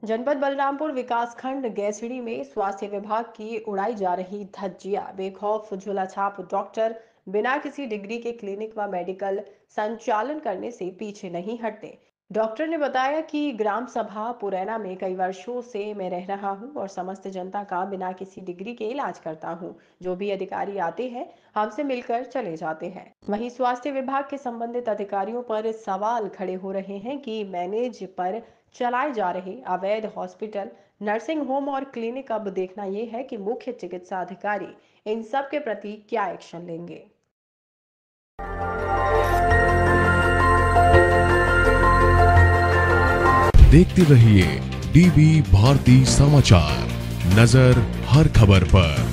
जनपद बलरामपुर विकासखंड गैसड़ी में स्वास्थ्य विभाग की उड़ाई जा रही धज्जियां। बेखौफ झोलाछाप डॉक्टर बिना किसी डिग्री के क्लिनिक व मेडिकल संचालन करने से पीछे नहीं हटते। डॉक्टर ने बताया कि ग्राम सभा पुरैना में कई वर्षों से मैं रह रहा हूं और समस्त जनता का बिना किसी डिग्री के इलाज करता हूं। जो भी अधिकारी आते हैं हमसे मिलकर चले जाते हैं। वहीं स्वास्थ्य विभाग के संबंधित अधिकारियों पर सवाल खड़े हो रहे हैं कि मैनेज पर चलाए जा रहे अवैध हॉस्पिटल, नर्सिंग होम और क्लिनिक। अब देखना यह है कि मुख्य चिकित्सा अधिकारी इन सब के प्रति क्या एक्शन लेंगे। देखते रहिए डीबी भारती समाचार, नजर हर खबर पर।